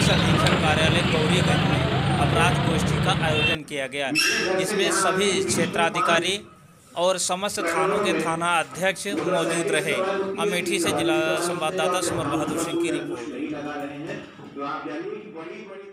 अधीक्षक कार्यालय गौरीगंज में अपराध गोष्ठी का आयोजन किया गया, जिसमें सभी क्षेत्राधिकारी और समस्त थानों के थाना अध्यक्ष मौजूद रहे। अमेठी से जिला संवाददाता समर बहादुर सिंह की रिपोर्ट।